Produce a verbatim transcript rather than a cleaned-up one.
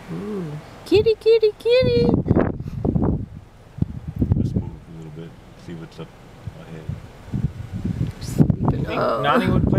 Ooh. Kitty, kitty, kitty. Let's move a little bit. See what's up ahead. Sleeping Think up. Nani would play